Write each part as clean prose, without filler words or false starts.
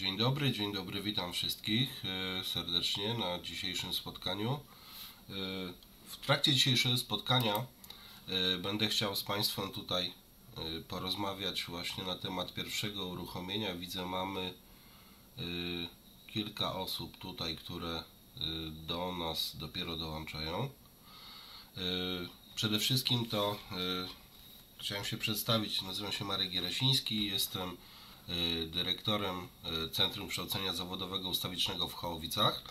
Dzień dobry, witam wszystkich serdecznie na dzisiejszym spotkaniu. W trakcie dzisiejszego spotkania będę chciał z Państwem tutaj porozmawiać właśnie na temat pierwszego uruchomienia. Widzę, mamy kilka osób tutaj, które do nas dopiero dołączają. Przede wszystkim to chciałem się przedstawić. Nazywam się Marek Gierasiński, jestem dyrektorem Centrum Kształcenia Zawodowego Ustawicznego w Chałowicach.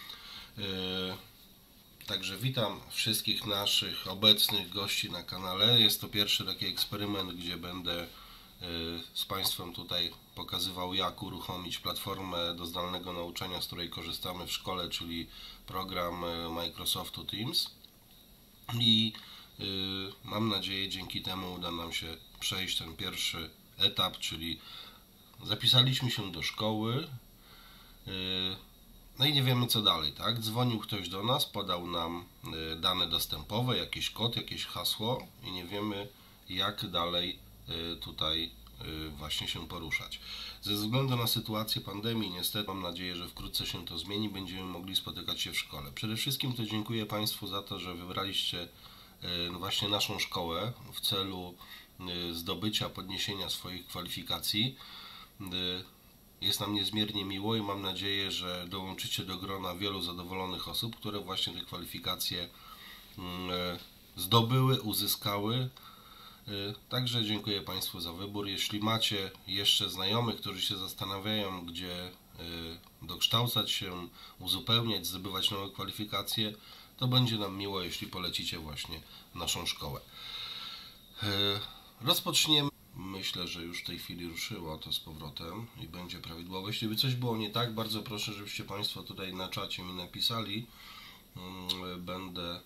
Także witam wszystkich naszych obecnych gości na kanale. Jest to pierwszy taki eksperyment, gdzie będę z Państwem tutaj pokazywał, jak uruchomić platformę do zdalnego nauczania, z której korzystamy w szkole, czyli program Microsoftu Teams. I mam nadzieję, dzięki temu uda nam się przejść ten pierwszy etap, czyli zapisaliśmy się do szkoły, no i nie wiemy co dalej, tak? Dzwonił ktoś do nas, podał nam dane dostępowe, jakiś kod, jakieś hasło i nie wiemy, jak dalej tutaj właśnie się poruszać. Ze względu na sytuację pandemii, niestety mam nadzieję, że wkrótce się to zmieni, będziemy mogli spotykać się w szkole. Przede wszystkim to dziękuję Państwu za to, że wybraliście właśnie naszą szkołę w celu zdobycia, podniesienia swoich kwalifikacji. Jest nam niezmiernie miło i mam nadzieję, że dołączycie do grona wielu zadowolonych osób, które właśnie te kwalifikacje zdobyły, uzyskały. Także dziękuję Państwu za wybór. Jeśli macie jeszcze znajomych, którzy się zastanawiają, gdzie dokształcać się, uzupełniać, zdobywać nowe kwalifikacje, to będzie nam miło, jeśli polecicie właśnie naszą szkołę. Rozpoczniemy. Myślę, że już w tej chwili ruszyło to z powrotem i będzie prawidłowo. Jeśli by coś było nie tak, bardzo proszę, żebyście Państwo tutaj na czacie mi napisali. Będę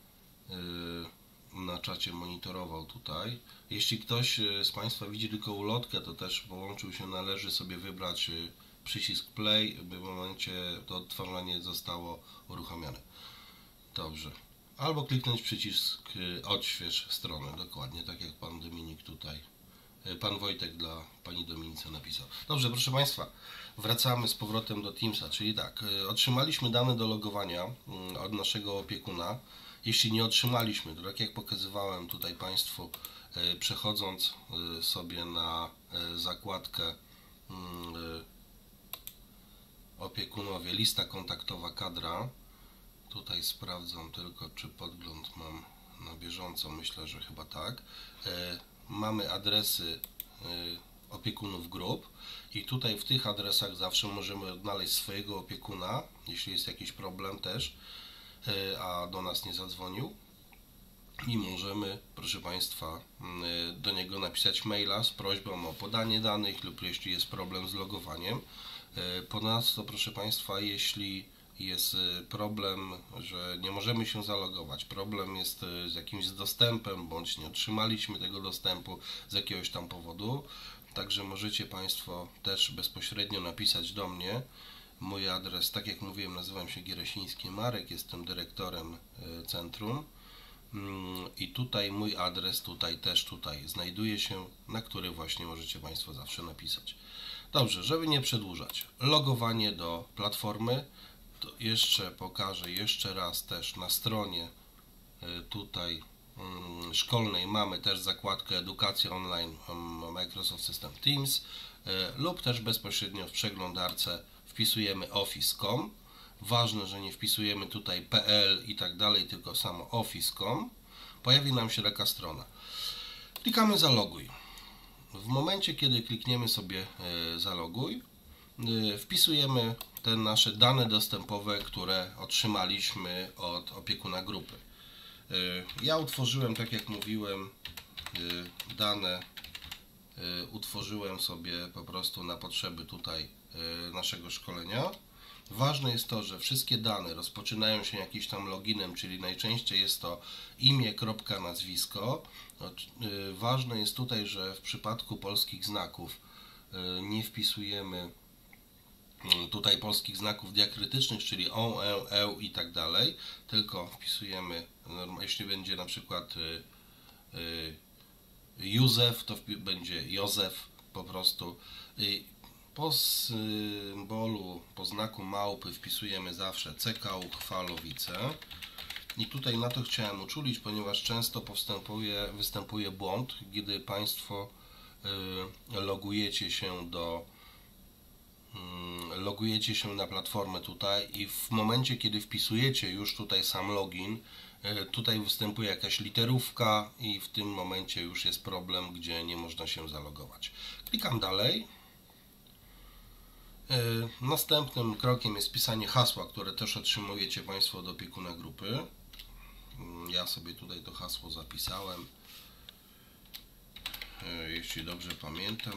na czacie monitorował tutaj. Jeśli ktoś z Państwa widzi tylko ulotkę, to też połączył się, należy sobie wybrać przycisk play, by w momencie to odtwarzanie zostało uruchomione. Dobrze. Albo kliknąć przycisk odśwież stronę, dokładnie tak jak Pan Dominik tutaj, Pan Wojtek dla Pani Dominice napisał. Dobrze, proszę Państwa, wracamy z powrotem do Teamsa, czyli tak, otrzymaliśmy dane do logowania od naszego opiekuna. Jeśli nie otrzymaliśmy, to tak jak pokazywałem tutaj Państwu, przechodząc sobie na zakładkę opiekunowie, lista kontaktowa kadra, tutaj sprawdzam tylko, czy podgląd mam na bieżąco, myślę, że chyba tak. Mamy adresy opiekunów grup i tutaj w tych adresach zawsze możemy odnaleźć swojego opiekuna, jeśli jest jakiś problem też, a do nas nie zadzwonił, i możemy, proszę Państwa, do niego napisać maila z prośbą o podanie danych lub jeśli jest problem z logowaniem. Ponadto, proszę Państwa, jeśli jest problem, że nie możemy się zalogować, problem jest z jakimś dostępem, bądź nie otrzymaliśmy tego dostępu z jakiegoś tam powodu, także możecie Państwo też bezpośrednio napisać do mnie. Mój adres, tak jak mówiłem, nazywam się Gierasiński Marek, jestem dyrektorem centrum i tutaj mój adres tutaj znajduje się, na który właśnie możecie Państwo zawsze napisać. Dobrze, żeby nie przedłużać, logowanie do platformy, to jeszcze pokażę jeszcze raz też na stronie tutaj szkolnej mamy też zakładkę Edukacja Online Microsoft System Teams lub też bezpośrednio w przeglądarce wpisujemy office.com. Ważne, że nie wpisujemy tutaj pl i tak dalej, tylko samo office.com. Pojawi nam się taka strona. Klikamy zaloguj. W momencie, kiedy klikniemy sobie zaloguj, wpisujemy te nasze dane dostępowe, które otrzymaliśmy od opiekuna grupy. Ja utworzyłem, tak jak mówiłem, dane utworzyłem sobie po prostu na potrzeby tutaj naszego szkolenia. Ważne jest to, że wszystkie dane rozpoczynają się jakimś tam loginem, czyli najczęściej jest to imię, kropka, nazwisko. Ważne jest tutaj, że w przypadku polskich znaków nie wpisujemy tutaj polskich znaków diakrytycznych, czyli on, eł i tak dalej, tylko wpisujemy, jeśli będzie na przykład Józef, to będzie Józef po prostu. Po symbolu, po znaku małpy wpisujemy zawsze CK Uchwalowice. I tutaj na to chciałem uczulić, ponieważ często występuje błąd, gdy Państwo logujecie się na platformę tutaj i w momencie, kiedy wpisujecie już tutaj sam login, tutaj występuje jakaś literówka i w tym momencie już jest problem, gdzie nie można się zalogować. Klikam dalej. Następnym krokiem jest pisanie hasła, które też otrzymujecie Państwo od opiekuna grupy. Ja sobie tutaj to hasło zapisałem, jeśli dobrze pamiętam.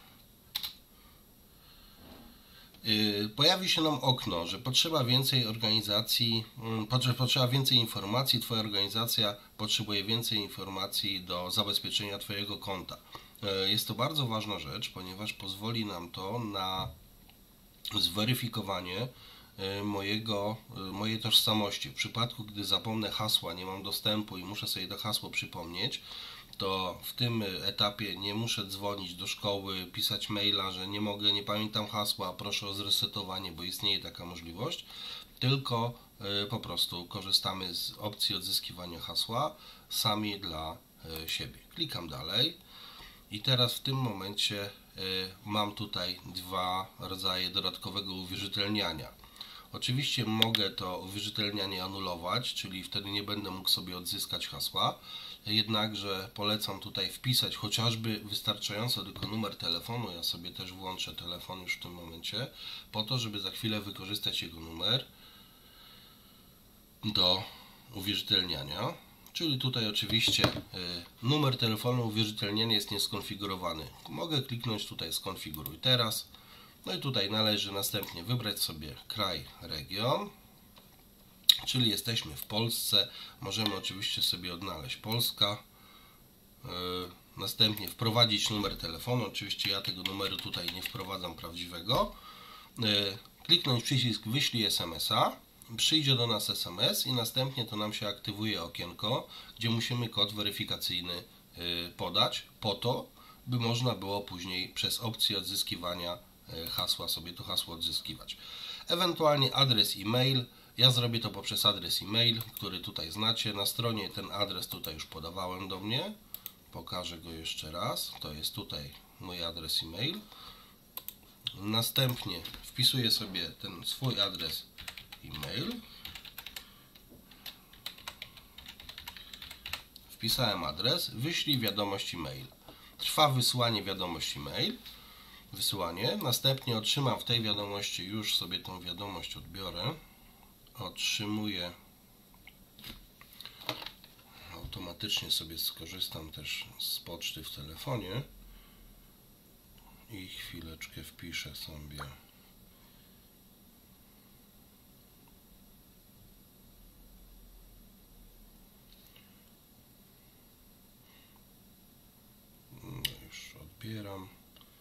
Pojawi się nam okno, że potrzeba więcej organizacji, potrzeba więcej informacji, Twoja organizacja potrzebuje więcej informacji do zabezpieczenia Twojego konta. Jest to bardzo ważna rzecz, ponieważ pozwoli nam to na zweryfikowanie mojej tożsamości. W przypadku, gdy zapomnę hasła, nie mam dostępu i muszę sobie to hasło przypomnieć, to w tym etapie nie muszę dzwonić do szkoły, pisać maila, że nie mogę, nie pamiętam hasła, proszę o zresetowanie, bo istnieje taka możliwość, tylko po prostu korzystamy z opcji odzyskiwania hasła sami dla siebie. Klikam dalej i teraz w tym momencie mam tutaj dwa rodzaje dodatkowego uwierzytelniania. Oczywiście mogę to uwierzytelnianie anulować, czyli wtedy nie będę mógł sobie odzyskać hasła, jednakże polecam tutaj wpisać chociażby wystarczająco tylko numer telefonu. Ja sobie też włączę telefon już w tym momencie, po to, żeby za chwilę wykorzystać jego numer do uwierzytelniania. Czyli tutaj oczywiście numer telefonu uwierzytelnienia jest nieskonfigurowany. Mogę kliknąć tutaj skonfiguruj teraz. No i tutaj należy następnie wybrać sobie kraj, region, czyli jesteśmy w Polsce. Możemy oczywiście sobie odnaleźć Polska. Następnie wprowadzić numer telefonu. Oczywiście ja tego numeru tutaj nie wprowadzam prawdziwego. Kliknąć przycisk wyślij SMS-a. Przyjdzie do nas SMS i następnie to nam się aktywuje okienko, gdzie musimy kod weryfikacyjny podać po to, by można było później przez opcję odzyskiwania hasła sobie to hasło odzyskiwać. Ewentualnie adres e-mail. Ja zrobię to poprzez adres e-mail, który tutaj znacie. Na stronie ten adres tutaj już podawałem do mnie. Pokażę go jeszcze raz. To jest tutaj mój adres e-mail. Następnie wpisuję sobie ten swój adres e-mail. Wpisałem adres. Wyślij wiadomość e-mail. Trwa wysłanie wiadomości e-mail. Następnie otrzymam w tej wiadomości, już sobie tą wiadomość odbiorę. Otrzymuję, automatycznie sobie skorzystam też z poczty w telefonie i chwileczkę wpiszę sobie już odbieram.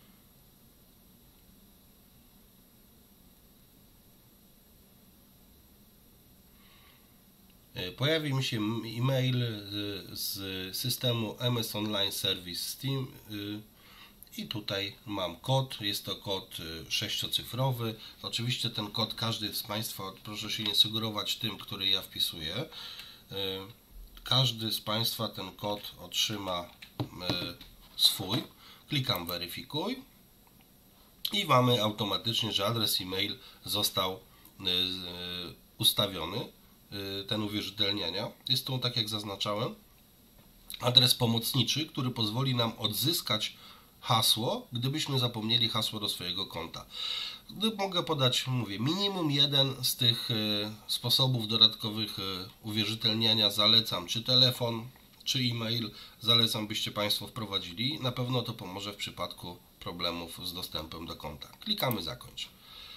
Pojawi mi się e-mail z systemu MS Online Service Steam i tutaj mam kod, jest to kod 6-cyfrowy. Oczywiście ten kod każdy z Państwa, proszę się nie sugerować tym, który ja wpisuję. Każdy z Państwa ten kod otrzyma swój. Klikam weryfikuj i mamy automatycznie, że adres e-mail został ustawiony. Ten uwierzytelniania. Jest to, tak jak zaznaczałem, adres pomocniczy, który pozwoli nam odzyskać hasło, gdybyśmy zapomnieli hasło do swojego konta. Mogę podać, mówię, minimum jeden z tych sposobów dodatkowych uwierzytelniania zalecam, czy telefon, czy e-mail, zalecam, byście Państwo wprowadzili. Na pewno to pomoże w przypadku problemów z dostępem do konta. Klikamy zakończ.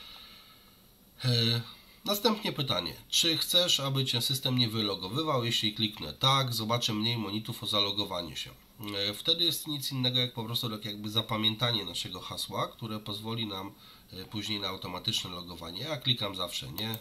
Następnie pytanie, czy chcesz, aby Cię system nie wylogowywał? Jeśli kliknę tak, zobaczę mniej monitów o zalogowanie się. Wtedy jest nic innego jak po prostu tak jakby zapamiętanie naszego hasła, które pozwoli nam później na automatyczne logowanie. Ja klikam zawsze nie.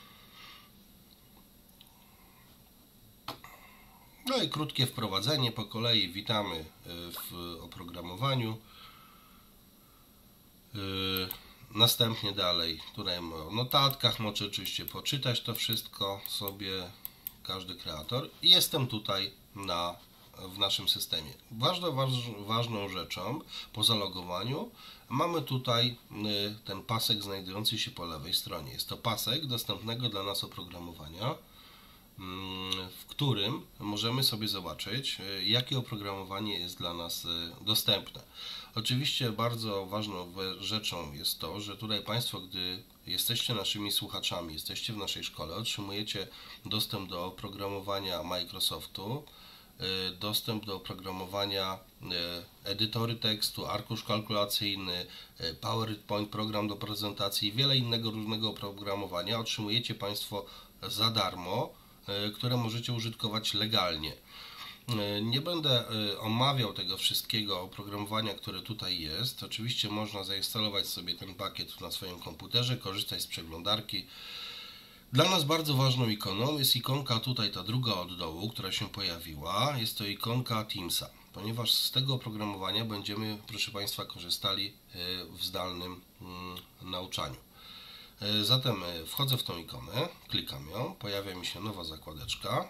No i krótkie wprowadzenie po kolei. Witamy w oprogramowaniu. Następnie dalej, tutaj o notatkach, możecie oczywiście poczytać to wszystko sobie, każdy kreator. I jestem tutaj w naszym systemie. Ważną rzeczą po zalogowaniu mamy tutaj ten pasek znajdujący się po lewej stronie. Jest to pasek dostępnego dla nas oprogramowania, w którym możemy sobie zobaczyć, jakie oprogramowanie jest dla nas dostępne. Oczywiście bardzo ważną rzeczą jest to, że tutaj Państwo, gdy jesteście naszymi słuchaczami, jesteście w naszej szkole, otrzymujecie dostęp do oprogramowania Microsoftu, dostęp do oprogramowania edytory tekstu, arkusz kalkulacyjny, PowerPoint, program do prezentacji i wiele innego różnego oprogramowania otrzymujecie Państwo za darmo, które możecie użytkować legalnie. Nie będę omawiał tego wszystkiego oprogramowania, które tutaj jest. Oczywiście można zainstalować sobie ten pakiet na swoim komputerze, korzystać z przeglądarki. Dla nas bardzo ważną ikoną jest ikonka tutaj, ta druga od dołu, która się pojawiła. Jest to ikonka Teamsa, ponieważ z tego oprogramowania będziemy, proszę Państwa, korzystali w zdalnym nauczaniu. Zatem wchodzę w tą ikonę, klikam ją, pojawia mi się nowa zakładeczka.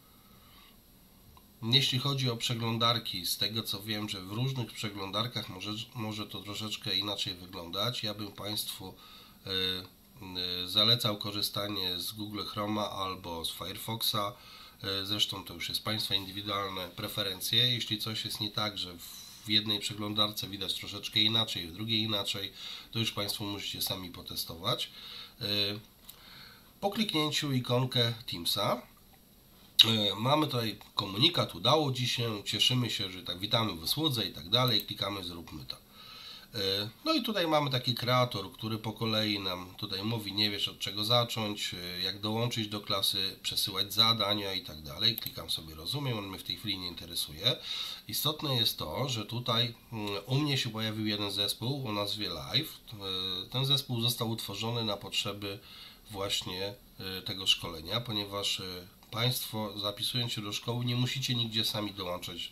Jeśli chodzi o przeglądarki, z tego co wiem, że w różnych przeglądarkach może to troszeczkę inaczej wyglądać. Ja bym Państwu zalecał korzystanie z Google Chroma albo z Firefoxa. Zresztą to już jest Państwa indywidualne preferencje. Jeśli coś jest nie tak, że w jednej przeglądarce widać troszeczkę inaczej, w drugiej inaczej, to już Państwo musicie sami potestować. Po kliknięciu ikonkę Teamsa mamy tutaj komunikat, udało Ci się, cieszymy się, że tak witamy w usłudze i tak dalej, klikamy zróbmy to. No i tutaj mamy taki kreator, który po kolei nam tutaj mówi, nie wiesz od czego zacząć, jak dołączyć do klasy, przesyłać zadania i tak dalej. Klikam sobie rozumiem, on mnie w tej chwili nie interesuje. Istotne jest to, że tutaj u mnie się pojawił jeden zespół o nazwie Live. Ten zespół został utworzony na potrzeby właśnie tego szkolenia, ponieważ Państwo zapisując się do szkoły nie musicie nigdzie sami dołączać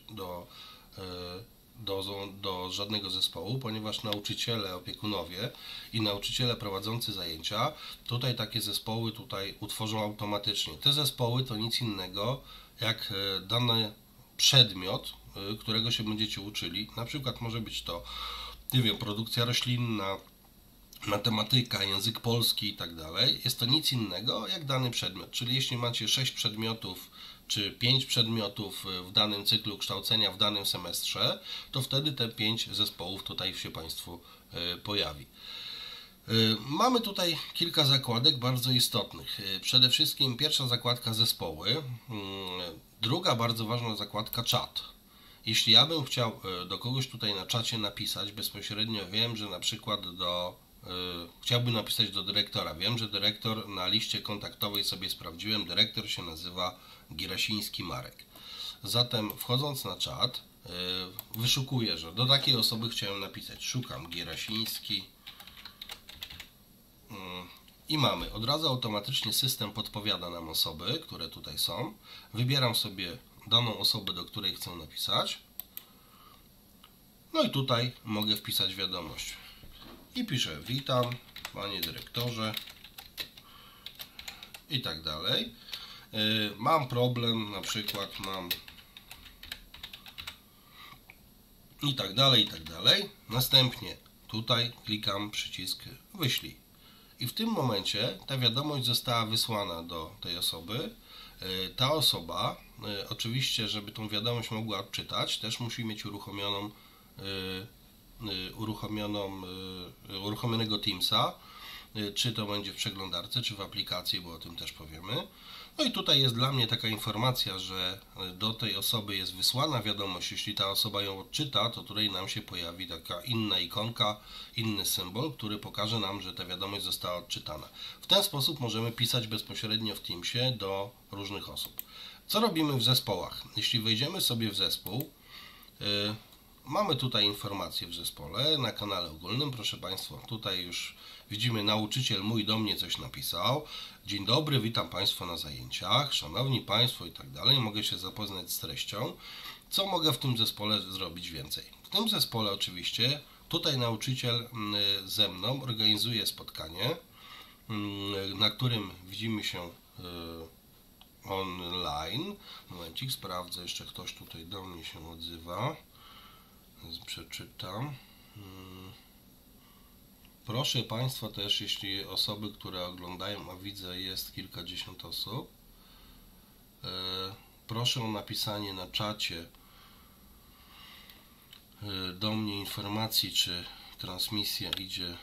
do żadnego zespołu, ponieważ nauczyciele, opiekunowie i nauczyciele prowadzący zajęcia tutaj takie zespoły utworzą automatycznie. Te zespoły to nic innego jak dany przedmiot, którego się będziecie uczyli. Na przykład może być to, nie wiem, produkcja roślinna, matematyka, język polski i tak dalej. Jest to nic innego jak dany przedmiot, czyli jeśli macie 6 przedmiotów czy 5 przedmiotów w danym cyklu kształcenia w danym semestrze, to wtedy te 5 zespołów tutaj się Państwu pojawi. Mamy tutaj kilka zakładek bardzo istotnych. Przede wszystkim pierwsza zakładka zespoły, druga bardzo ważna zakładka czat. Jeśli ja bym chciał do kogoś tutaj na czacie napisać, bezpośrednio wiem, że na przykład chciałbym napisać do dyrektora. Wiem, że dyrektor na liście kontaktowej sobie sprawdziłem, dyrektor się nazywa Gierasiński Marek. Zatem wchodząc na czat, wyszukuję, że do takiej osoby chciałem napisać. Szukam Gierasiński i mamy. Od razu automatycznie system podpowiada nam osoby, które tutaj są. Wybieram sobie daną osobę, do której chcę napisać. No i tutaj mogę wpisać wiadomość. I piszę, witam, panie dyrektorze i tak dalej. Mam problem, na przykład mam i tak dalej, i tak dalej. Następnie tutaj klikam przycisk wyślij. I w tym momencie ta wiadomość została wysłana do tej osoby. Ta osoba, oczywiście, żeby tą wiadomość mogła odczytać, też musi mieć uruchomionego Teamsa, czy to będzie w przeglądarce, czy w aplikacji, bo o tym też powiemy. No i tutaj jest dla mnie taka informacja, że do tej osoby jest wysłana wiadomość. Jeśli ta osoba ją odczyta, to tutaj nam się pojawi taka inna ikonka, inny symbol, który pokaże nam, że ta wiadomość została odczytana. W ten sposób możemy pisać bezpośrednio w Teamsie do różnych osób. Co robimy w zespołach? Jeśli wejdziemy sobie w zespół, mamy tutaj informacje w zespole na kanale ogólnym. Proszę Państwa, tutaj już widzimy, nauczyciel mój do mnie coś napisał. Dzień dobry, witam Państwa na zajęciach, szanowni Państwo i tak dalej. Mogę się zapoznać z treścią. Co mogę w tym zespole zrobić więcej? W tym zespole oczywiście Tutaj nauczyciel ze mną organizuje spotkanie, na którym widzimy się online. Momencik, sprawdzę, jeszcze ktoś tutaj do mnie się odzywa. Przeczytam. Proszę Państwa też, jeśli osoby, które oglądają, a widzę, jest kilkadziesiąt osób, proszę o napisanie na czacie do mnie informacji, czy transmisja idzie.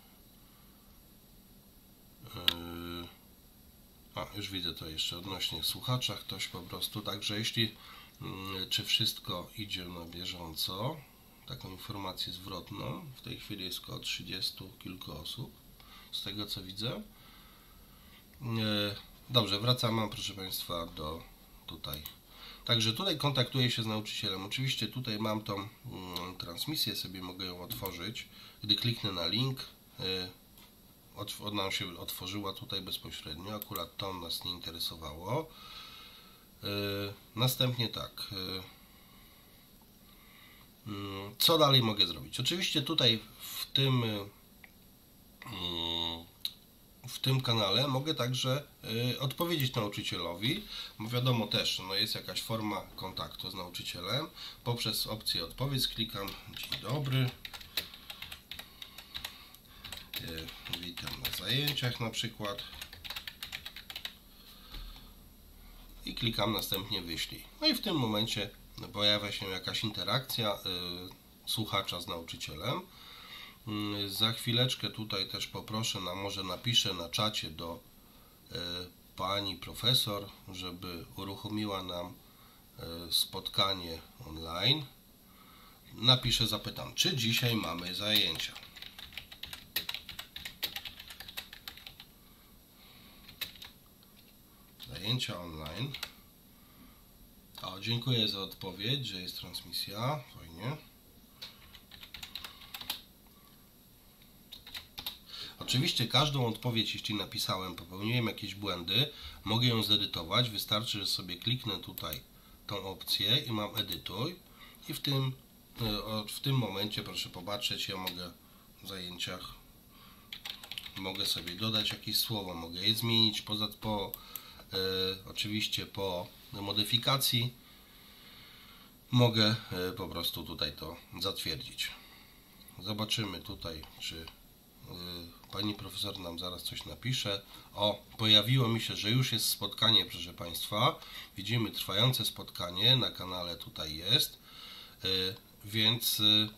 Już widzę to jeszcze odnośnie słuchacza, ktoś po prostu. Także jeśli, czy wszystko idzie na bieżąco, taką informację zwrotną. W tej chwili jest około 30 kilku osób, z tego co widzę. Dobrze, wracamy, proszę Państwa, do tutaj. Także tutaj kontaktuję się z nauczycielem. Oczywiście tutaj mam tą transmisję, sobie mogę ją otworzyć. Gdy kliknę na link, ona się otworzyła tutaj bezpośrednio. Akurat to nas nie interesowało. Następnie tak. Co dalej mogę zrobić? Oczywiście tutaj w tym kanale mogę także odpowiedzieć nauczycielowi, bo wiadomo też, no jest jakaś forma kontaktu z nauczycielem. Poprzez opcję odpowiedź klikam dzień dobry, witam na zajęciach na przykład i klikam następnie wyślij. No i w tym momencie pojawia się jakaś interakcja słuchacza z nauczycielem. Za chwileczkę tutaj też poproszę, może napiszę na czacie do pani profesor, żeby uruchomiła nam spotkanie online. Napiszę, zapytam, czy dzisiaj mamy zajęcia. Zajęcia online. O, dziękuję za odpowiedź, że jest transmisja. Fajnie. Oczywiście każdą odpowiedź, jeśli napisałem, popełniłem jakieś błędy, mogę ją zedytować. Wystarczy, że sobie kliknę tutaj tą opcję i mam edytuj. I w tym momencie, proszę popatrzeć, ja mogę w zajęciach, mogę sobie dodać jakieś słowo, mogę je zmienić oczywiście po modyfikacji. Mogę po prostu tutaj to zatwierdzić. Zobaczymy tutaj, czy pani profesor nam zaraz coś napisze. O, pojawiło mi się, że już jest spotkanie, proszę Państwa. Widzimy trwające spotkanie, na kanale tutaj jest, więc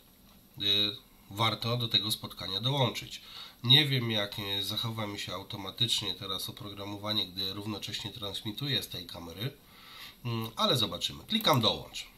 warto do tego spotkania dołączyć. Nie wiem, jak zachowa mi się automatycznie teraz oprogramowanie, gdy równocześnie transmituję z tej kamery, ale zobaczymy. Klikam dołącz.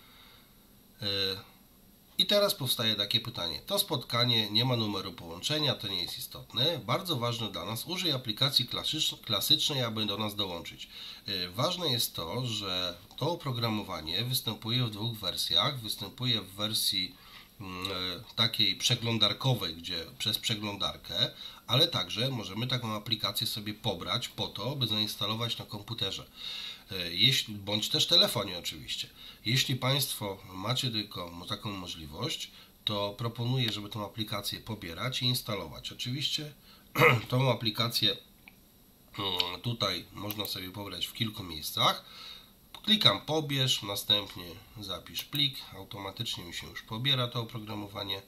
I teraz powstaje takie pytanie. To spotkanie nie ma numeru połączenia, to nie jest istotne. Bardzo ważne dla nas, użyj aplikacji klasycznej, aby do nas dołączyć. Ważne jest to, że to oprogramowanie występuje w dwóch wersjach. Występuje w wersji takiej przeglądarkowej, gdzie przez przeglądarkę, ale także możemy taką aplikację sobie pobrać po to, by zainstalować na komputerze. Bądź też telefonie oczywiście. Jeśli Państwo macie tylko taką możliwość, to proponuję, żeby tą aplikację pobierać i instalować. Oczywiście tą aplikację tutaj można sobie pobrać w kilku miejscach. Klikam pobierz, następnie zapisz plik, automatycznie mi się już pobiera to oprogramowanie.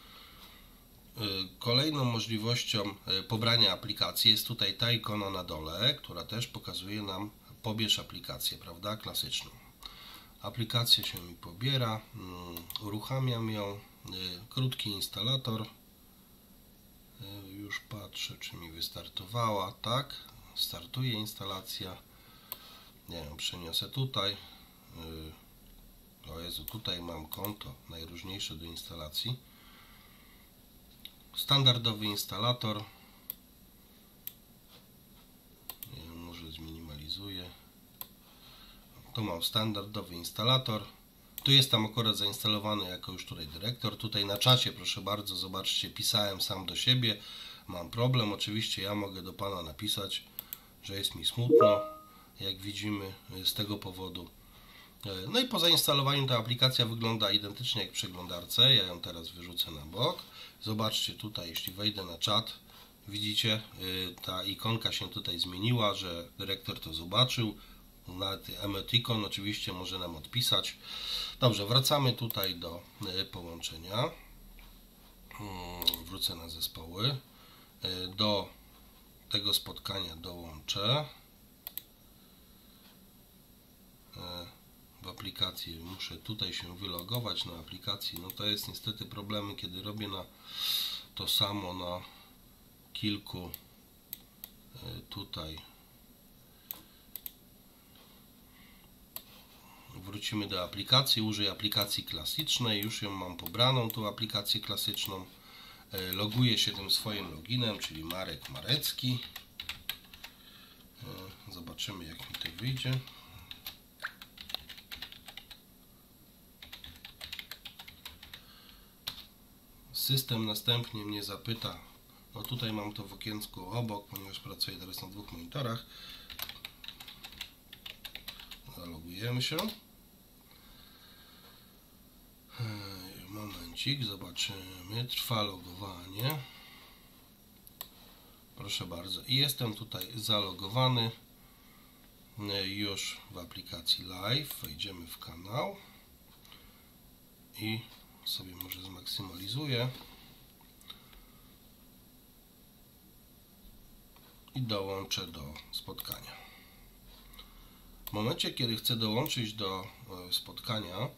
Kolejną możliwością pobrania aplikacji jest tutaj ta ikona na dole, która też pokazuje nam pobierz aplikację, prawda, klasyczną. Aplikacja się mi pobiera, uruchamiam ją, krótki instalator, już patrzę, czy mi wystartowała, tak, startuje instalacja, nie wiem, przeniosę tutaj, o Jezu, tutaj mam konto najróżniejsze do instalacji, standardowy instalator, może zminimalizuję. Tu mam standardowy instalator. Tu jest tam akurat zainstalowany jako już tutaj dyrektor. Tutaj na czacie, proszę bardzo, zobaczcie, pisałem sam do siebie. Mam problem. Oczywiście ja mogę do Pana napisać, że jest mi smutno, jak widzimy, z tego powodu. No i po zainstalowaniu ta aplikacja wygląda identycznie jak w przeglądarce. Ja ją teraz wyrzucę na bok. Zobaczcie tutaj, jeśli wejdę na czat, widzicie, ta ikonka się tutaj zmieniła, że dyrektor to zobaczył. Nawet emoticon oczywiście może nam odpisać. Dobrze, wracamy tutaj do połączenia. Wrócę na zespoły. Do tego spotkania dołączę. W aplikacji muszę tutaj się wylogować na aplikacji. No to jest niestety problemy, kiedy robię to samo na kilku tutaj. Wrócimy do aplikacji, użyję aplikacji klasycznej, już ją mam pobraną, tą aplikację klasyczną. Loguję się tym swoim loginem, czyli Marek Marecki. Zobaczymy, jak mi to wyjdzie. System następnie mnie zapyta, no tutaj mam to w okienku obok, ponieważ pracuję teraz na dwóch monitorach. Zalogujemy się. Momencik, zobaczymy. Trwa logowanie. Proszę bardzo. I jestem tutaj zalogowany już w aplikacji Live. Wejdziemy w kanał i sobie może zmaksymalizuję i dołączę do spotkania. W momencie, kiedy chcę dołączyć do spotkania,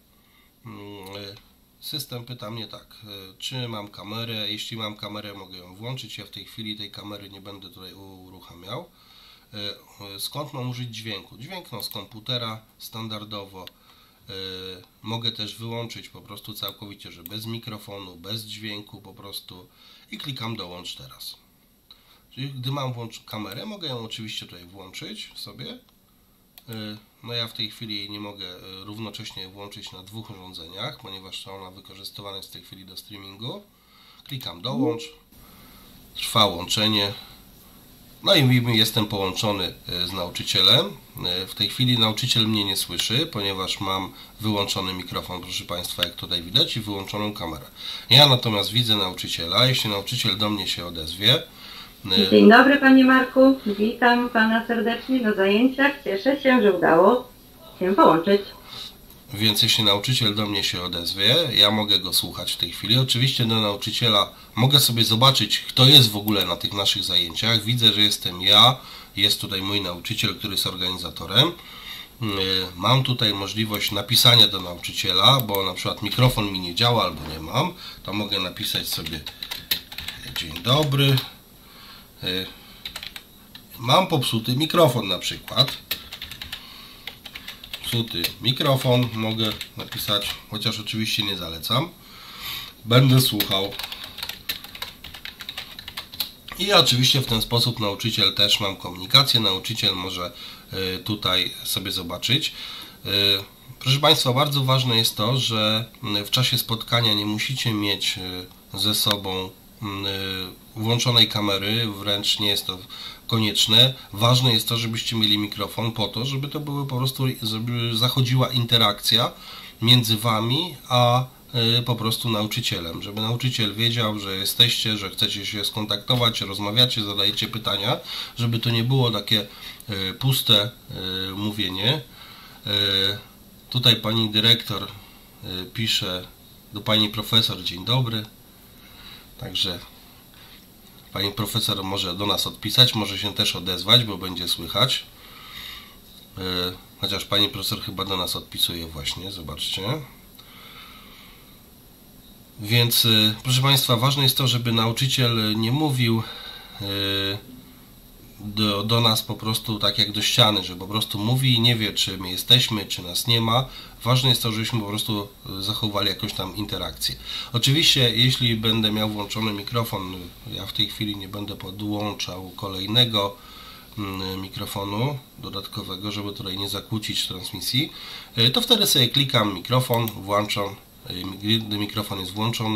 system pyta mnie tak, czy mam kamerę. Jeśli mam kamerę, mogę ją włączyć. Ja w tej chwili tej kamery nie będę tutaj uruchamiał. Skąd mam użyć dźwięku? Dźwięk z komputera standardowo. Mogę też wyłączyć po prostu całkowicie, że bez mikrofonu, bez dźwięku po prostu i klikam dołącz teraz. Czyli gdy mam kamerę, mogę ją oczywiście tutaj włączyć sobie. No ja w tej chwili jej nie mogę równocześnie włączyć na dwóch urządzeniach, ponieważ ona wykorzystywana jest w tej chwili do streamingu. Klikam dołącz, trwa łączenie. No i jestem połączony z nauczycielem. W tej chwili nauczyciel mnie nie słyszy, ponieważ mam wyłączony mikrofon, proszę Państwa, jak tutaj widać, i wyłączoną kamerę. Ja natomiast widzę nauczyciela. Jeśli nauczyciel do mnie się odezwie. Dzień dobry, Panie Marku. Witam Pana serdecznie na zajęciach. Cieszę się, że udało się połączyć. Więc jeśli nauczyciel do mnie się odezwie, ja mogę go słuchać w tej chwili. Oczywiście do nauczyciela mogę sobie zobaczyć, kto jest w ogóle na tych naszych zajęciach. Widzę, że jestem ja, jest tutaj mój nauczyciel, który jest organizatorem. Mam tutaj możliwość napisania do nauczyciela, bo na przykład mikrofon mi nie działa albo nie mam. To mogę napisać sobie dzień dobry. Mam popsuty mikrofon na przykład. Popsuty mikrofon mogę napisać, chociaż oczywiście nie zalecam. Będę słuchał. I oczywiście w ten sposób nauczyciel też mam komunikację. Nauczyciel może tutaj sobie zobaczyć. Proszę Państwa, bardzo ważne jest to, że w czasie spotkania nie musicie mieć ze sobą włączonej kamery, wręcz nie jest to konieczne. Ważne jest to, żebyście mieli mikrofon po to, żeby to były po prostu, żeby zachodziła interakcja między Wami a po prostu nauczycielem, żeby nauczyciel wiedział, że jesteście, że chcecie się skontaktować, rozmawiacie, zadajecie pytania, żeby to nie było takie puste mówienie. Tutaj pani dyrektor pisze do pani profesor dzień dobry. Także pani profesor może do nas odpisać, może się też odezwać, bo będzie słychać. Chociaż pani profesor chyba do nas odpisuje właśnie, zobaczcie. Więc proszę Państwa, ważne jest to, żeby nauczyciel nie mówił do nas po prostu tak jak do ściany, że po prostu mówi i nie wie, czy my jesteśmy, czy nas nie ma. Ważne jest to, żebyśmy po prostu zachowali jakąś tam interakcję. Oczywiście, jeśli będę miał włączony mikrofon, ja w tej chwili nie będę podłączał kolejnego mikrofonu dodatkowego, żeby tutaj nie zakłócić transmisji, to wtedy sobie klikam mikrofon, włączam. Gdy mikrofon jest włączony,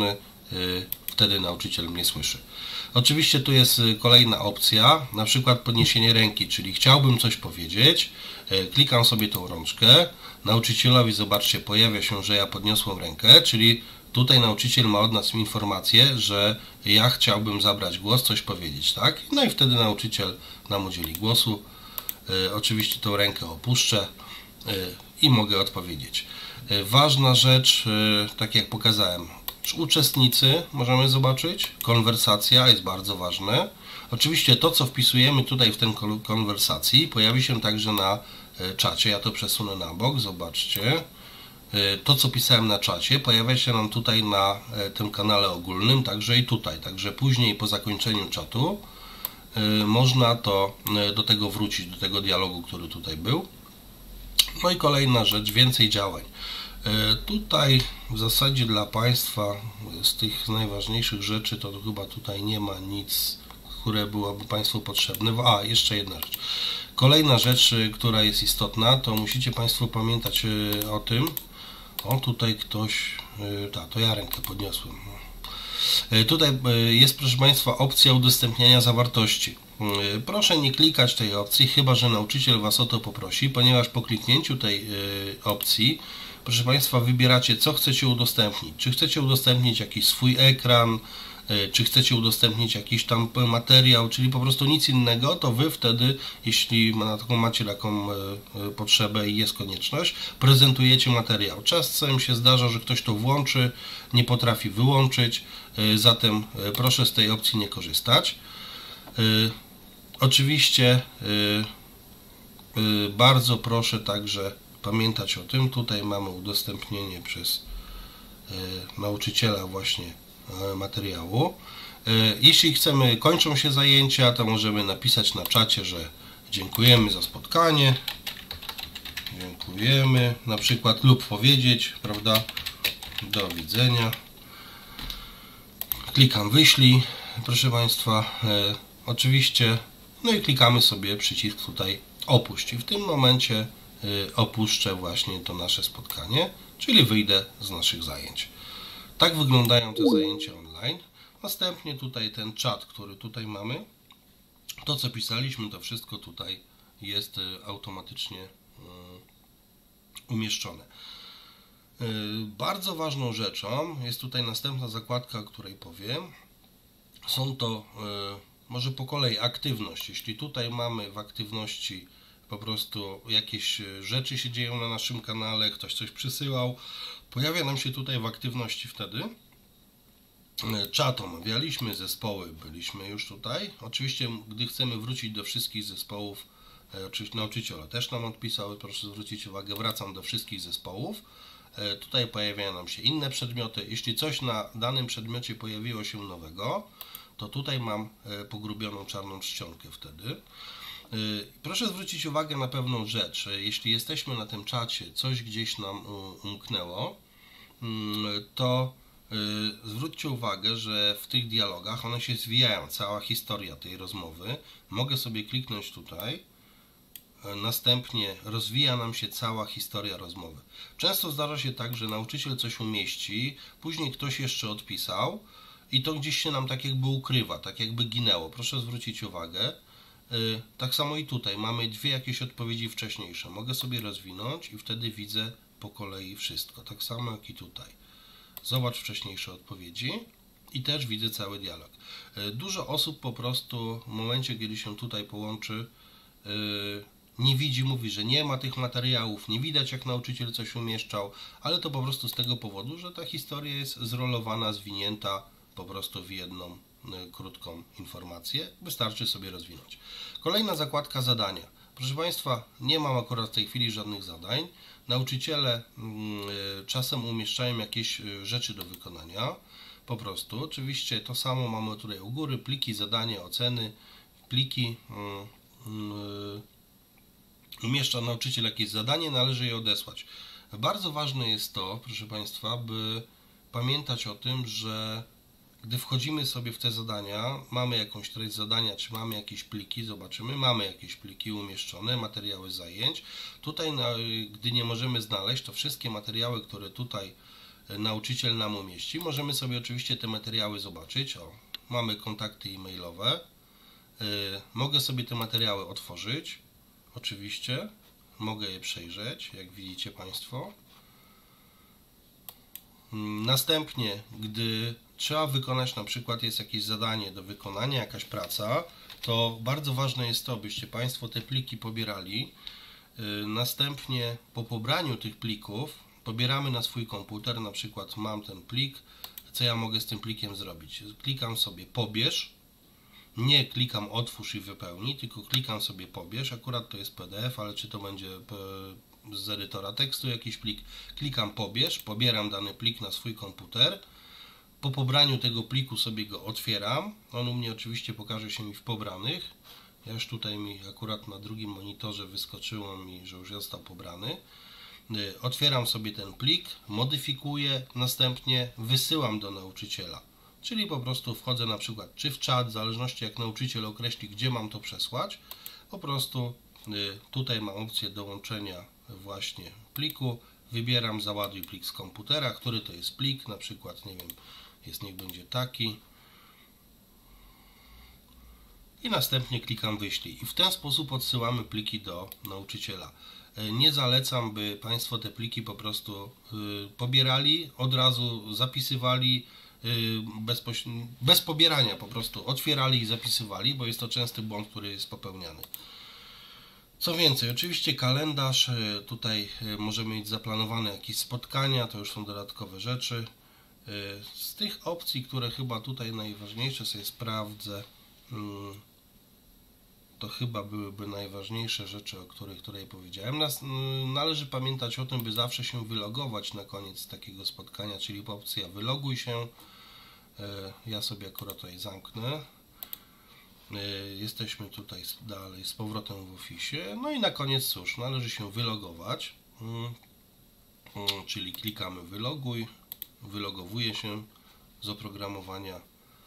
wtedy nauczyciel mnie słyszy. Oczywiście tu jest kolejna opcja, na przykład podniesienie ręki, czyli chciałbym coś powiedzieć, klikam sobie tą rączkę, nauczycielowi, zobaczcie, pojawia się, że ja podniosłem rękę, czyli tutaj nauczyciel ma od nas informację, że ja chciałbym zabrać głos, coś powiedzieć, tak? No i wtedy nauczyciel nam udzieli głosu. Oczywiście tą rękę opuszczę i mogę odpowiedzieć. Ważna rzecz, tak jak pokazałem, uczestnicy możemy zobaczyć, konwersacja jest bardzo ważne. Oczywiście to, co wpisujemy tutaj w tę konwersacji, pojawi się także na czacie. Ja to przesunę na bok, zobaczcie. To, co pisałem na czacie, pojawia się nam tutaj na tym kanale ogólnym, także i tutaj. Także później, po zakończeniu czatu, można do tego wrócić, do tego dialogu, który tutaj był. No i kolejna rzecz, więcej działań. Tutaj w zasadzie dla Państwa z tych najważniejszych rzeczy to chyba tutaj nie ma nic, które byłoby Państwu potrzebne. A, jeszcze jedna rzecz. Kolejna rzecz, która jest istotna, to musicie Państwo pamiętać o tym. O, tutaj ktoś, to ja rękę podniosłem. Tutaj jest, proszę Państwa, opcja udostępniania zawartości. Proszę nie klikać tej opcji, chyba że nauczyciel Was o to poprosi, ponieważ po kliknięciu tej opcji, proszę Państwa, wybieracie, co chcecie udostępnić. Czy chcecie udostępnić jakiś swój ekran, czy chcecie udostępnić jakiś tam materiał, czyli po prostu nic innego, to Wy wtedy, jeśli macie taką potrzebę i jest konieczność, prezentujecie materiał. Czasem się zdarza, że ktoś to włączy, nie potrafi wyłączyć, zatem proszę z tej opcji nie korzystać. Oczywiście bardzo proszę także pamiętać o tym, tutaj mamy udostępnienie przez nauczyciela właśnie materiału. Jeśli chcemy, kończą się zajęcia, to możemy napisać na czacie, że dziękujemy za spotkanie, dziękujemy, na przykład, lub powiedzieć, prawda, do widzenia. Klikam wyślij, proszę Państwa, oczywiście, no i klikamy sobie przycisk tutaj opuść i w tym momencie opuszczę właśnie to nasze spotkanie, czyli wyjdę z naszych zajęć. Tak wyglądają te zajęcia online. Następnie tutaj ten czat, który tutaj mamy, to co pisaliśmy, to wszystko tutaj jest automatycznie umieszczone. Bardzo ważną rzeczą jest tutaj następna zakładka, o której powiem. Są to może po kolei aktywność. Jeśli tutaj mamy w aktywności po prostu jakieś rzeczy się dzieją na naszym kanale, ktoś coś przysyłał, pojawia nam się tutaj w aktywności wtedy. Czat omawialiśmy, zespoły byliśmy już tutaj. Oczywiście, gdy chcemy wrócić do wszystkich zespołów, oczywiście nauczyciel też nam odpisał, proszę zwrócić uwagę, wracam do wszystkich zespołów. Tutaj pojawiają nam się inne przedmioty. Jeśli coś na danym przedmiocie pojawiło się nowego, to tutaj mam pogrubioną czarną czcionkę wtedy. Proszę zwrócić uwagę na pewną rzecz. Jeśli jesteśmy na tym czacie, coś gdzieś nam umknęło, to zwróćcie uwagę, że w tych dialogach one się zwijają, cała historia tej rozmowy. Mogę sobie kliknąć tutaj, następnie rozwija nam się cała historia rozmowy. Często zdarza się tak, że nauczyciel coś umieści, później ktoś jeszcze odpisał i to gdzieś się nam tak jakby ukrywa, tak jakby ginęło. Proszę zwrócić uwagę. Tak samo i tutaj mamy dwie jakieś odpowiedzi wcześniejsze. Mogę sobie rozwinąć i wtedy widzę po kolei wszystko. Tak samo jak i tutaj. Zobacz wcześniejsze odpowiedzi i też widzę cały dialog. Dużo osób po prostu w momencie, kiedy się tutaj połączy, nie widzi, mówi, że nie ma tych materiałów, nie widać jak nauczyciel coś umieszczał, ale to po prostu z tego powodu, że ta historia jest zrolowana, zwinięta po prostu w jedną krótką informację. Wystarczy sobie rozwinąć. Kolejna zakładka zadania. Proszę Państwa, nie mam akurat w tej chwili żadnych zadań. Nauczyciele czasem umieszczają jakieś rzeczy do wykonania. Po prostu, oczywiście to samo mamy tutaj u góry, pliki, zadanie, oceny, pliki. Umieszcza nauczyciel jakieś zadanie, należy je odesłać. Bardzo ważne jest to, proszę Państwa, by pamiętać o tym, że gdy wchodzimy sobie w te zadania, mamy jakąś treść zadania, czy mamy jakieś pliki, zobaczymy, mamy jakieś pliki umieszczone, materiały zajęć. Tutaj, gdy nie możemy znaleźć, to wszystkie materiały, które tutaj nauczyciel nam umieści. Możemy sobie oczywiście te materiały zobaczyć. O, mamy kontakty e-mailowe. Mogę sobie te materiały otworzyć. Oczywiście. Mogę je przejrzeć, jak widzicie Państwo. Następnie, gdy trzeba wykonać, na przykład jest jakieś zadanie do wykonania, jakaś praca, to bardzo ważne jest to, byście Państwo te pliki pobierali. Następnie po pobraniu tych plików pobieramy na swój komputer, na przykład mam ten plik, co ja mogę z tym plikiem zrobić? Klikam sobie pobierz, nie klikam otwórz i wypełnij, tylko klikam sobie pobierz, akurat to jest PDF, ale czy to będzie z edytora tekstu jakiś plik, klikam pobierz, pobieram dany plik na swój komputer. Po pobraniu tego pliku sobie go otwieram, on u mnie oczywiście pokaże się mi w pobranych. Ja już tutaj mi akurat na drugim monitorze wyskoczyło mi, że już został pobrany. Otwieram sobie ten plik, modyfikuję, następnie wysyłam do nauczyciela. Czyli po prostu wchodzę na przykład czy w czat, w zależności jak nauczyciel określi, gdzie mam to przesłać. Po prostu tutaj mam opcję dołączenia właśnie pliku. Wybieram załaduj plik z komputera, który to jest plik, na przykład nie wiem, niech będzie taki. I następnie klikam wyślij. I w ten sposób odsyłamy pliki do nauczyciela. Nie zalecam, by Państwo te pliki po prostu pobierali, od razu zapisywali, bez pobierania po prostu otwierali i zapisywali, bo jest to częsty błąd, który jest popełniany. Co więcej, oczywiście kalendarz, tutaj możemy mieć zaplanowane jakieś spotkania, to już są dodatkowe rzeczy. Z tych opcji, które chyba tutaj najważniejsze sobie sprawdzę, to chyba byłyby najważniejsze rzeczy, o których tutaj powiedziałem. Należy pamiętać o tym, by zawsze się wylogować na koniec takiego spotkania, czyli opcja wyloguj się. Ja sobie akurat tutaj zamknę. Jesteśmy tutaj dalej z powrotem w Office. No i na koniec cóż, należy się wylogować, czyli klikamy wyloguj, wylogowuje się z oprogramowania.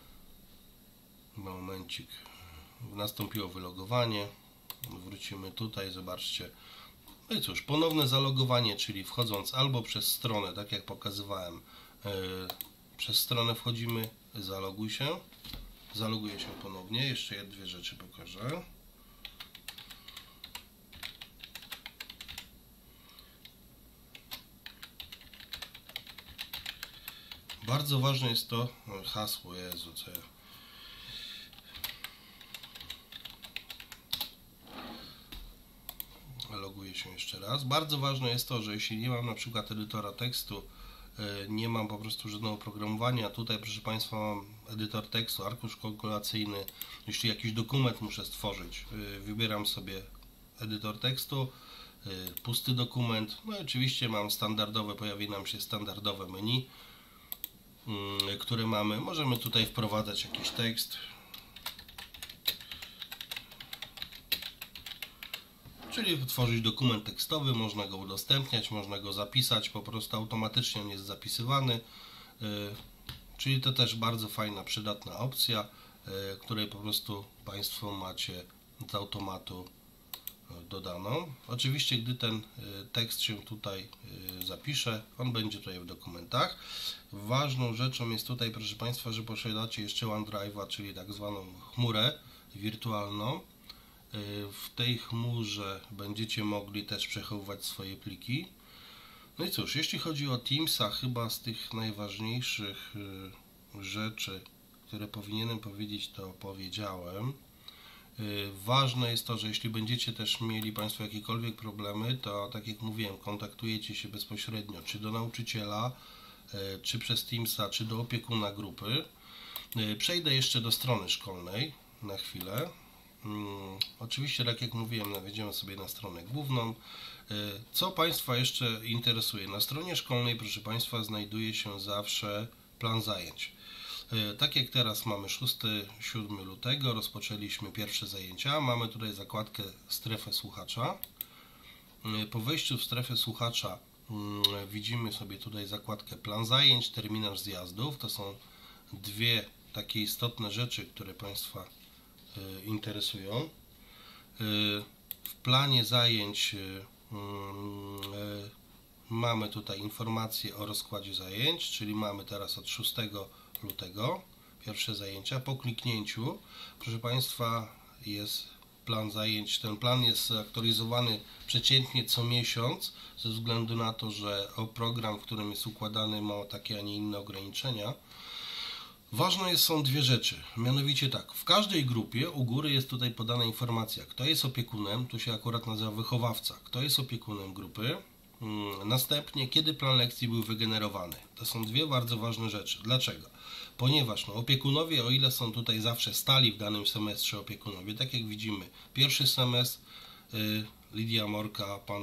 Momencik. Nastąpiło wylogowanie, wrócimy tutaj, zobaczcie. No i cóż, ponowne zalogowanie, czyli wchodząc albo przez stronę, tak jak pokazywałem, przez stronę wchodzimy, zaloguj się, zaloguję się ponownie, jeszcze dwie rzeczy pokażę. Bardzo ważne jest to hasło, Jezu, co ja... Loguję się jeszcze raz. Bardzo ważne jest to, że jeśli nie mam na przykład edytora tekstu, nie mam po prostu żadnego oprogramowania, tutaj proszę Państwa mam edytor tekstu, arkusz kalkulacyjny, jeśli jakiś dokument muszę stworzyć, wybieram sobie edytor tekstu, pusty dokument, no i oczywiście mam standardowe, pojawi nam się standardowe menu, które mamy, możemy tutaj wprowadzać jakiś tekst, czyli tworzyć dokument tekstowy, można go udostępniać, można go zapisać, po prostu automatycznie on jest zapisywany, czyli to też bardzo fajna, przydatna opcja, której po prostu Państwo macie z automatu dodaną. Oczywiście, gdy ten tekst się tutaj zapisze, on będzie tutaj w dokumentach. Ważną rzeczą jest tutaj, proszę Państwa, że posiadacie jeszcze OneDrive'a, czyli tak zwaną chmurę wirtualną. W tej chmurze będziecie mogli też przechowywać swoje pliki. No i cóż, jeśli chodzi o Teamsa, chyba z tych najważniejszych rzeczy, które powinienem powiedzieć, to powiedziałem. Ważne jest to, że jeśli będziecie też mieli Państwo jakiekolwiek problemy, to tak jak mówiłem, kontaktujecie się bezpośrednio, czy do nauczyciela, czy przez Teamsa, czy do opiekuna grupy. Przejdę jeszcze do strony szkolnej na chwilę. Oczywiście, tak jak mówiłem, wejdziemy sobie na stronę główną. Co Państwa jeszcze interesuje? Na stronie szkolnej, proszę Państwa, znajduje się zawsze plan zajęć. Tak jak teraz mamy 6-7 lutego, rozpoczęliśmy pierwsze zajęcia. Mamy tutaj zakładkę strefę słuchacza. Po wejściu w strefę słuchacza widzimy sobie tutaj zakładkę plan zajęć, terminarz zjazdów. To są dwie takie istotne rzeczy, które Państwa interesują. W planie zajęć mamy tutaj informację o rozkładzie zajęć, czyli mamy teraz od 6 lutego pierwsze zajęcia. Po kliknięciu, proszę Państwa, jest plan zajęć. Ten plan jest aktualizowany przeciętnie co miesiąc, ze względu na to, że program, w którym jest układany, ma takie, a nie inne ograniczenia. Ważne są dwie rzeczy, mianowicie tak, w każdej grupie u góry jest tutaj podana informacja, kto jest opiekunem, tu się akurat nazywa wychowawca, kto jest opiekunem grupy, następnie kiedy plan lekcji był wygenerowany. To są dwie bardzo ważne rzeczy. Dlaczego? Ponieważ opiekunowie, o ile są tutaj zawsze stali w danym semestrze opiekunowie, tak jak widzimy, pierwszy semestr Lidia Morka, pan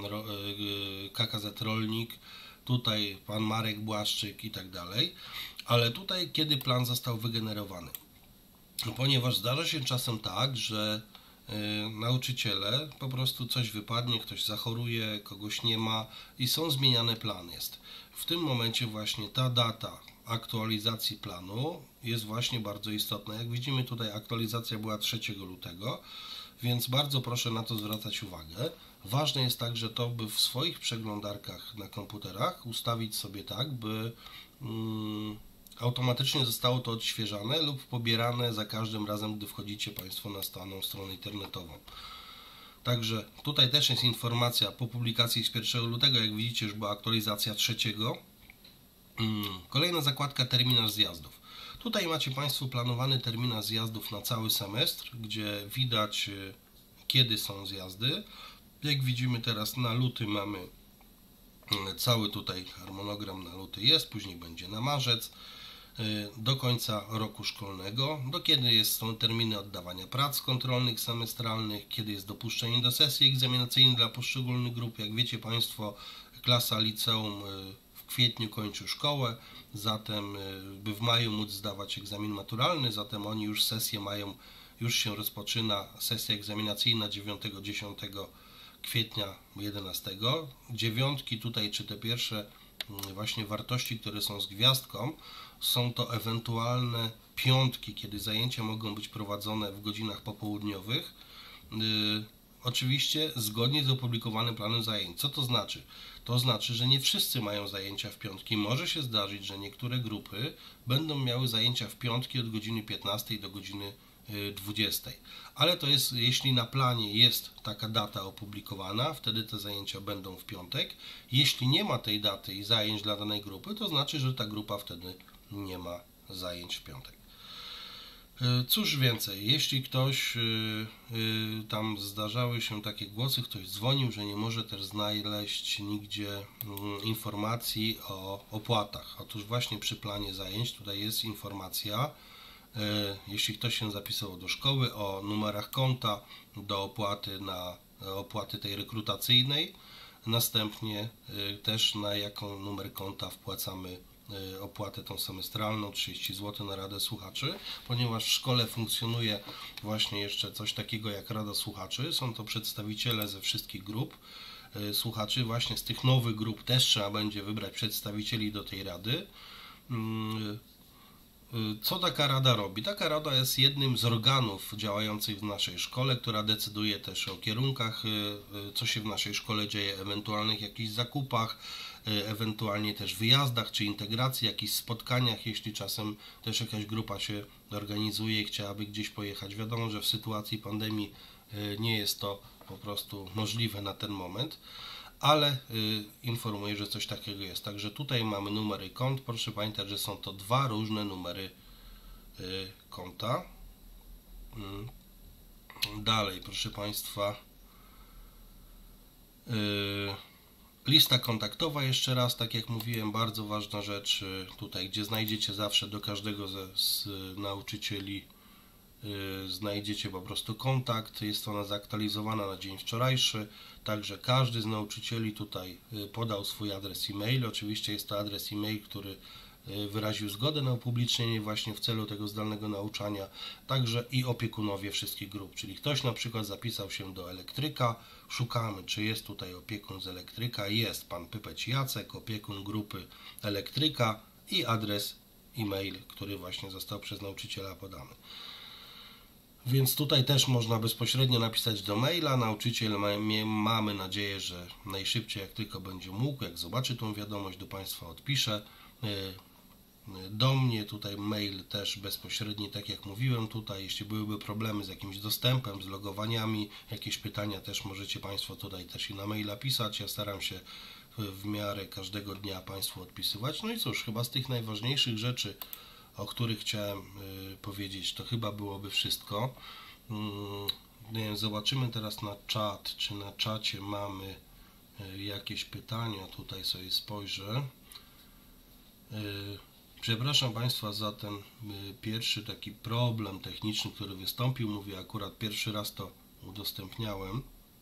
KKZ Rolnik, tutaj pan Marek Błaszczyk i tak dalej, ale tutaj kiedy plan został wygenerowany. Ponieważ zdarza się czasem tak, że nauczyciele po prostu coś wypadnie, ktoś zachoruje, kogoś nie ma i są zmieniane plany. W tym momencie właśnie ta data aktualizacji planu jest właśnie bardzo istotna. Jak widzimy tutaj aktualizacja była 3 lutego, więc bardzo proszę na to zwracać uwagę. Ważne jest także to, by w swoich przeglądarkach na komputerach ustawić sobie tak, by automatycznie zostało to odświeżane lub pobierane za każdym razem, gdy wchodzicie Państwo na daną stronę internetową. Także tutaj też jest informacja po publikacji z 1 lutego, jak widzicie, już była aktualizacja 3. Kolejna zakładka terminarz zjazdów. Tutaj macie Państwo planowany terminarz zjazdów na cały semestr, gdzie widać kiedy są zjazdy. Jak widzimy teraz na luty mamy cały tutaj harmonogram na luty jest, później będzie na marzec, do końca roku szkolnego, do kiedy są terminy oddawania prac kontrolnych, semestralnych, kiedy jest dopuszczenie do sesji egzaminacyjnej dla poszczególnych grup. Jak wiecie Państwo, klasa liceum w kwietniu kończy szkołę, zatem by w maju móc zdawać egzamin maturalny, zatem oni już sesję mają, już się rozpoczyna sesja egzaminacyjna 9-10 kwietnia 11. Dziewiątki tutaj, czy te pierwsze właśnie wartości, które są z gwiazdką, są to ewentualne piątki, kiedy zajęcia mogą być prowadzone w godzinach popołudniowych, oczywiście zgodnie z opublikowanym planem zajęć. Co to znaczy? To znaczy, że nie wszyscy mają zajęcia w piątki. Może się zdarzyć, że niektóre grupy będą miały zajęcia w piątki od godziny 15 do godziny 20. Ale to jest, jeśli na planie jest taka data opublikowana, wtedy te zajęcia będą w piątek. Jeśli nie ma tej daty i zajęć dla danej grupy, to znaczy, że ta grupa wtedy nie ma zajęć w piątek. Cóż więcej, jeśli ktoś, tam zdarzały się takie głosy, ktoś dzwonił, że nie może też znaleźć nigdzie informacji o opłatach. Otóż właśnie przy planie zajęć tutaj jest informacja, jeśli ktoś się zapisał do szkoły, o numerach konta do opłaty opłaty tej rekrutacyjnej, następnie też na jaką numer konta wpłacamy opłatę tą semestralną, 30 zł na Radę Słuchaczy, ponieważ w szkole funkcjonuje właśnie jeszcze coś takiego jak Rada Słuchaczy. Są to przedstawiciele ze wszystkich grup słuchaczy. Właśnie z tych nowych grup też trzeba będzie wybrać przedstawicieli do tej rady. Co taka rada robi? Taka rada jest jednym z organów działających w naszej szkole, która decyduje też o kierunkach, co się w naszej szkole dzieje, ewentualnych jakichś zakupach, ewentualnie też wyjazdach czy integracji, jakichś spotkaniach, jeśli czasem też jakaś grupa się organizuje i chciałaby gdzieś pojechać. Wiadomo, że w sytuacji pandemii nie jest to po prostu możliwe na ten moment, ale informuję, że coś takiego jest. Także tutaj mamy numery kont. Proszę pamiętać, że są to dwa różne numery konta. Dalej, proszę Państwa, lista kontaktowa jeszcze raz, tak jak mówiłem, bardzo ważna rzecz tutaj, gdzie znajdziecie zawsze do każdego z nauczycieli znajdziecie po prostu kontakt, jest ona zaktualizowana na dzień wczorajszy, także każdy z nauczycieli tutaj podał swój adres e-mail. Oczywiście jest to adres e-mail, który wyraził zgodę na upublicznienie właśnie w celu tego zdalnego nauczania, także i opiekunowie wszystkich grup, czyli ktoś na przykład zapisał się do elektryka, szukamy, czy jest tutaj opiekun z elektryka, jest pan Pypeć Jacek, opiekun grupy elektryka i adres e-mail, który właśnie został przez nauczyciela podany. Więc tutaj też można bezpośrednio napisać do maila. Nauczyciel, mamy nadzieję, że najszybciej jak tylko będzie mógł, jak zobaczy tą wiadomość, do Państwa odpisze. Do mnie tutaj mail też bezpośredni, tak jak mówiłem tutaj, jeśli byłyby problemy z jakimś dostępem, z logowaniami, jakieś pytania też możecie Państwo tutaj też i na maila pisać. Ja staram się w miarę każdego dnia Państwu odpisywać. No i cóż, chyba z tych najważniejszych rzeczy, o których chciałem powiedzieć, to chyba byłoby wszystko. Nie wiem, zobaczymy teraz na czat, czy na czacie mamy jakieś pytania. Tutaj sobie spojrzę. Przepraszam Państwa za ten pierwszy taki problem techniczny, który wystąpił. Mówię, akurat pierwszy raz to udostępniałem,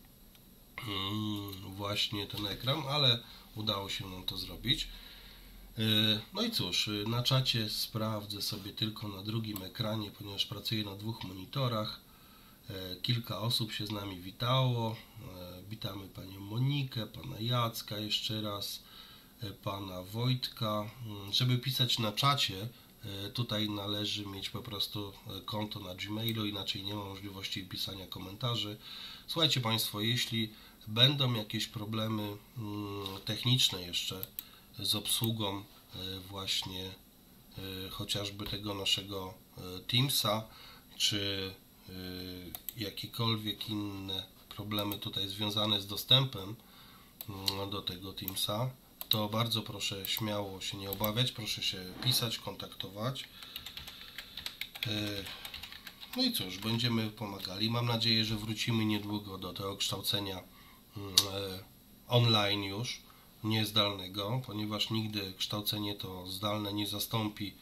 właśnie ten ekran, ale udało się nam to zrobić. No i cóż, na czacie sprawdzę sobie tylko na drugim ekranie, ponieważ pracuję na dwóch monitorach. Kilka osób się z nami witało. Witamy Panią Monikę, Pana Jacka jeszcze raz, Pana Wojtka. Żeby pisać na czacie, tutaj należy mieć po prostu konto na Gmailu, inaczej nie ma możliwości pisania komentarzy. Słuchajcie Państwo, jeśli będą jakieś problemy techniczne jeszcze z obsługą właśnie chociażby tego naszego Teamsa, czy jakiekolwiek inne problemy tutaj związane z dostępem do tego Teamsa, to bardzo proszę śmiało się nie obawiać, proszę się pisać, kontaktować. No i cóż, będziemy pomagali. Mam nadzieję, że wrócimy niedługo do tego kształcenia online już, nie zdalnego, ponieważ nigdy kształcenie to zdalne nie zastąpi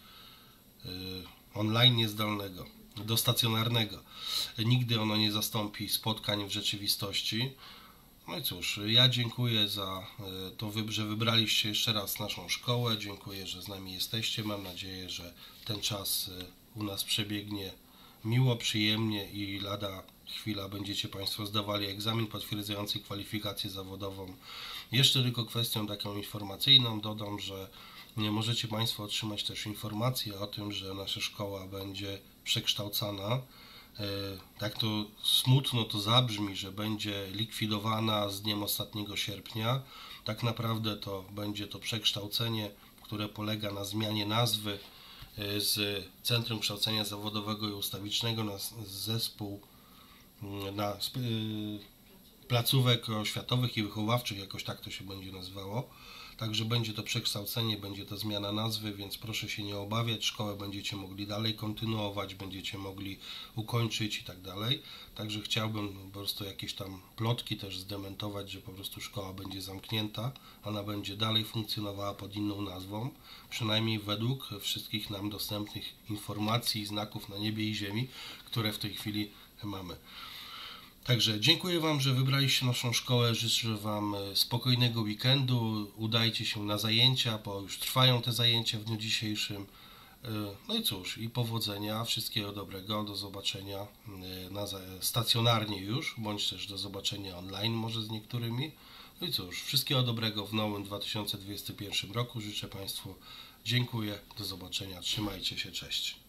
online niezdalnego, do stacjonarnego. Nigdy ono nie zastąpi spotkań w rzeczywistości. No i cóż, ja dziękuję za to, że wybraliście jeszcze raz naszą szkołę. Dziękuję, że z nami jesteście. Mam nadzieję, że ten czas u nas przebiegnie miło, przyjemnie i lada chwila będziecie Państwo zdawali egzamin potwierdzający kwalifikację zawodową. Jeszcze tylko kwestią taką informacyjną dodam, że możecie Państwo otrzymać też informację o tym, że nasza szkoła będzie przekształcana. Tak to smutno to zabrzmi, że będzie likwidowana z dniem ostatniego sierpnia. Tak naprawdę to będzie to przekształcenie, które polega na zmianie nazwy z Centrum Kształcenia Zawodowego i Ustawicznego na zespół na placówek oświatowych i wychowawczych, jakoś tak to się będzie nazywało. Także będzie to przekształcenie, będzie to zmiana nazwy, więc proszę się nie obawiać, szkołę będziecie mogli dalej kontynuować, będziecie mogli ukończyć i tak dalej. Także chciałbym po prostu jakieś tam plotki też zdementować, że po prostu szkoła będzie zamknięta, ona będzie dalej funkcjonowała pod inną nazwą, przynajmniej według wszystkich nam dostępnych informacji i znaków na niebie i ziemi, które w tej chwili mamy. Także dziękuję Wam, że wybraliście naszą szkołę, życzę Wam spokojnego weekendu, udajcie się na zajęcia, bo już trwają te zajęcia w dniu dzisiejszym. No i cóż, i powodzenia, wszystkiego dobrego, do zobaczenia stacjonarnie już, bądź też do zobaczenia online może z niektórymi. No i cóż, wszystkiego dobrego w nowym 2021 roku życzę Państwu, dziękuję, do zobaczenia, trzymajcie się, cześć.